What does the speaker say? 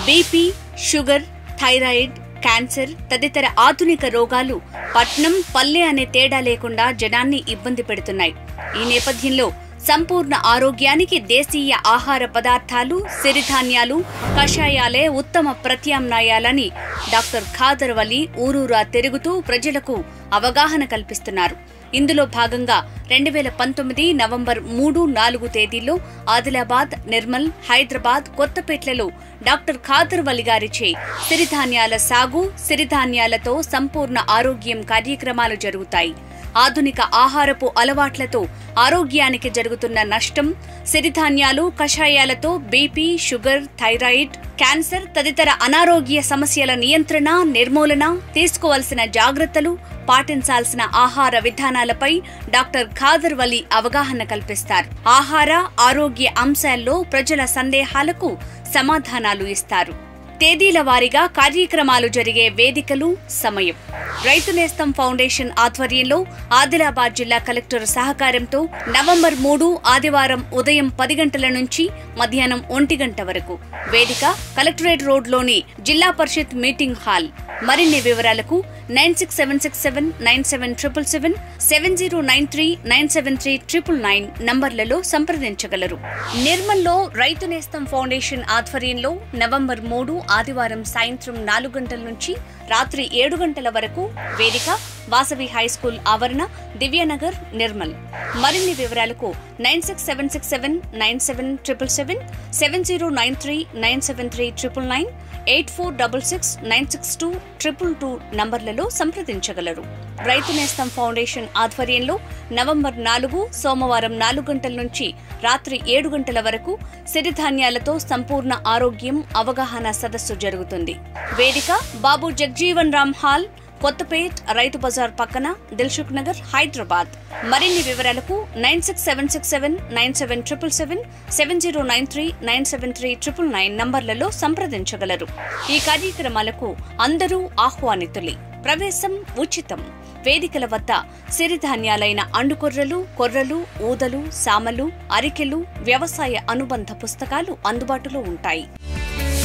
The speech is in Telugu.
బీపీ, షుగర్, థైరాయిడ్, క్యాన్సర్ తదితర ఆధునిక రోగాలు పట్నం, పల్లె అనే తేడా లేకుండా జనాన్ని ఇబ్బంది పెడుతున్నాయి. ఈ నేపథ్యంలో సంపూర్ణ ఆరోగ్యానికి దేశీయ ఆహార పదార్థాలు, సిరిధాన్యాలు, కషాయాలే ఉత్తమ ప్రత్యామ్నాయాలని డాక్టర్ ఖాదర్ వలి ఊరూరా తిరుగుతూ ప్రజలకు అవగాహన కల్పిస్తున్నారు. ఇందులో భాగంగా 2019 నవంబర్ 3, 4 తేదీల్లో ఆదిలాబాద్, నిర్మల్, హైదరాబాద్, కొత్తపేట్లలో డాక్టర్ ఖాదర్ వలి గారిచే సిరిధాన్యాల సాగు, సిరిధాన్యాలతో సంపూర్ణ ఆరోగ్యం కార్యక్రమాలు జరుగుతాయి. ఆధునిక ఆహారపు అలవాట్లతో ఆరోగ్యానికి జరుగుతున్న నష్టం, సిరిధాన్యాలు, కషాయాలతో బీపీ, షుగర్, థైరాయిడ్, క్యాన్సర్ తదితర అనారోగ్య సమస్యల నియంత్రణ, నిర్మూలన, తీసుకోవాల్సిన జాగ్రత్తలు, పాటించాల్సిన ఆహార విధానాలపై డాక్టర్ ఖాదర్ వలి అవగాహన కల్పిస్తారు. ఆహార, ఆరోగ్య అంశాల్లో ప్రజల సందేహాలకు సమాధానాలు ఇస్తారు. తేదీల వారీగా కార్యక్రమాలు జరిగే వేదికలు, సమయం. రైతు నేస్తం ఫౌండేషన్ ఆధ్వర్యంలో ఆదిలాబాద్ జిల్లా కలెక్టర్ సహకారంతో నవంబర్ 3 ఆదివారం ఉదయం 10 గంటల నుంచి మధ్యాహ్నం 1 గంట వరకు. వేదిక కలెక్టరేట్ రోడ్లోని జిల్లా పరిషత్ మీటింగ్ హాల్. మరిన్ని వివరాలకు 9676797777, 7093973999 నంబర్లలో సంప్రదించగలరు. నిర్మల్లో రైతు నేస్తం ఫౌండేషన్ ఆధ్వర్యంలో నవంబర్ 3 ఆదివారం సాయంత్రం 4 గంటల నుంచి రాత్రి 7 గంటల వరకు. వేదిక వాసవి హైస్కూల్ ఆవరణ, దివ్యానగర్, నిర్మల్. మరిన్ని వివరాలకు 9676797777, 7093973999, 8466962222 నంబర్లలో సంప్రదించగలరు. రైతు నేస్తం ఫౌండేషన్ ఆధ్వర్యంలో నవంబర్ 4 సోమవారం 4 గంటల నుంచి రాత్రి 7 గంటల వరకు సిరిధాన్యాలతో సంపూర్ణ ఆరోగ్యం అవగాహన సదస్సు జరుగుతుంది. వేదిక బాబు జగ్జీవన్ రామ్ హాల్, కొత్తపేట్, రైతు బజార్ పక్కన, దిల్సుఖ్ నగర్, హైదరాబాద్. మరిన్ని వివరాలకు 9676797777, 7093973999 నంబర్లలో సంప్రదించగలరు. ఈ కార్యక్రమాలకు అందరూ ఆహ్వానితులే. ప్రవేశం ఉచితం. వేదికల వద్ద సిరిధాన్యాలైన అండుకొర్రలు, కొర్రలు, ఊదలు, సామలు, అరికెలు, వ్యవసాయ అనుబంధ పుస్తకాలు అందుబాటులో ఉంటాయి.